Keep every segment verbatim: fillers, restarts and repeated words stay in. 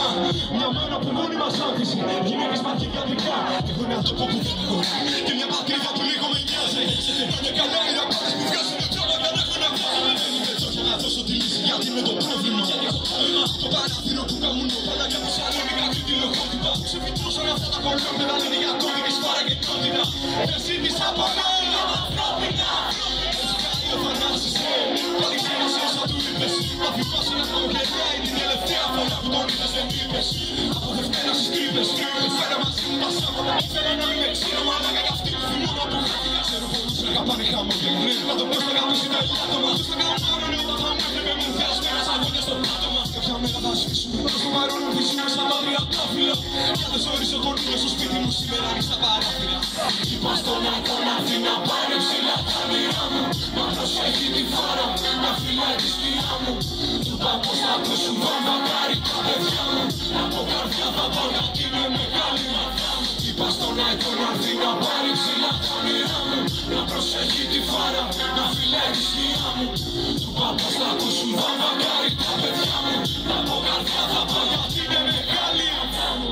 Μια μάνα που μόνη μας άφησε, γυναίκες μαχητικά δικά. Εγώ είμαι αυτό που δεν χωράει και μια πατρίδα που λίγο με νοιάζει. Είναι καλά οι ραπάρες που βγάζουν τρόπο για να έχω να βγάζω. Δεν είμαι εδώ για να δώσω τη λύση, γιατί είναι το πρόβλημα. Γιατί έχω πρόβλημα, το παράθυρο που καμουνώ. Παλάκια που σαλόνικα και τη λογότυπα. Σε φυτούσαν αυτά τα κολόπεδα, λένε για κώδικες παραγγελτότητα. Δεν ζήτησα πολλά, είναι ανθρώπινα. Ο Θανάσης, πάλι ξέρασε όσα του είπες. Θα θυμάσαι να καλοκαιριά είναι η τελευταία φορά που τον είδες δεν είπες. Από Δευτέρα στις τρύπες, φέρα μαζί μου τα Σάββατα. Ήθελα να είμαι ξύνα μαλάκα κι αυτή που θυμόμαι που χάθηκα. Ξέρω πολλούς να αγαπάνε χαμόγελο. Να το πω στο γάμιση τα άτομα. Τους θα καμάρωνε όταν θα μου έβλεπε μου βγάζουν ένας αγώνες στο πάτωμα. Κάποια μέρα θα σφίσουμε, προς το παρόν ορθίζουμε σαν τα τριαντάφυλλα. Για δεν ζόριζω τον ήλιο στο σπίτι μου σήμερα ανοίξ' τα παράθυρα. Είπα στον άκρο να έρθει να πάρει ψηλά τα μοίρα μου. Να προσέχει τη φόρα, να φυλάει τη σκιά μου. Του είπα πως θα ακούσουν βαμβακάρι τα παιδιά μου. Από καρδιά θα πω γιατί είναι μεγάλη μαθιά μου. Είπα στον άκρο να έρθει να πάρει ψηλά τα μοίρα μου. Να προσέχει τη φόρα, να φυλάει τη σκιά μου. Του είπα πως θα ακούσουν βαμβακάρι τα παιδιά μου. Από καρδιά θα πω γιατί είναι μεγάλη μαθιά μου.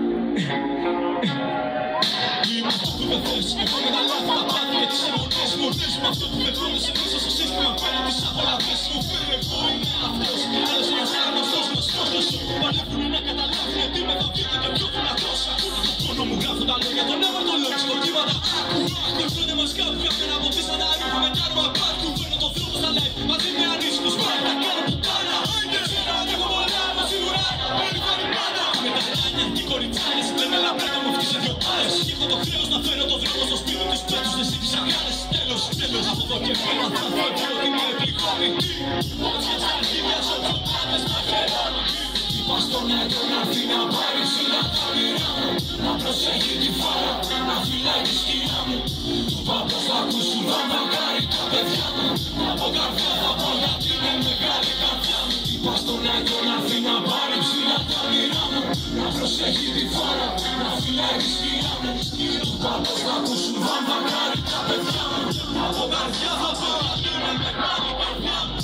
Είμαι αυτό που δεν θες, εγώ με τα λάθη, τα πάθη και τις αιμονές μου. Ορθές με αυτό που δεχόμεσαι μέσα στο σύστημα. Πέρα τις απολαυές μου, φέρε εγώ είμαι αυτός. Άλλος ένας άγνωστος, γνωστός τόσο. Παλεύουνε να καταλάβουνε τι με θα βγείτε και πιο δυνατός. Ακούνε το πόνο μου, γράφω τα λόγια, τον έβαλ το λόγο στο κύματα. Άκου, κορσούνε μας κάπου, κάποιον από πίσω τα ρούχα με κάνομα πάρκου. Φέρνω το δρόμο στα live, μαζί με ανήσυχους πάει, τα κάνω που κάνα. Ξέρω ότι έχω πολλά, μα σίγουρα παίρνει παραπάνω. Με τα ράνια και οι κοριτσάνες, λένε λαμπρέτα μου φτύσε δυο πάλες. Και έχω το χρέος να φέρω το δρόμο στο σπίτι τους πέτους, εσύ τις αγκάλες. Τέλος, τέλος, από εδώ και πέρα θα φεύγω ότι με πληγώνει. Όμως και τα αρχίδια σου πιο πάντες μαχαιρώνει. Είπα στον έντρο να έρθει να πάρει ψηλά τα μοίρα μου. Να προσέχει τη φόρα, να φυλάει τη σκιά μου. Του είπα πως θα ακούσουν βαμβακάρι τα παιδιά μου. Από καρδιά θα πω γιατί είναι μεγάλη καρδιά μου. Είπα στον έντρο να έρθει να πάρει ψηλά τα μοίρα μου. Να προσέχει τη φόρα, να φυλάει τη σκιά μου. Του είπα πως θα ακούσουν βαμβακάρι τα παιδιά μου. Από καρδιά θα πω γιατί είναι μεγάλη καρδιά μου.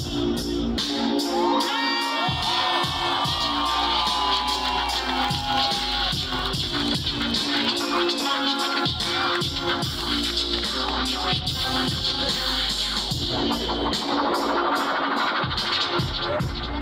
Thank you.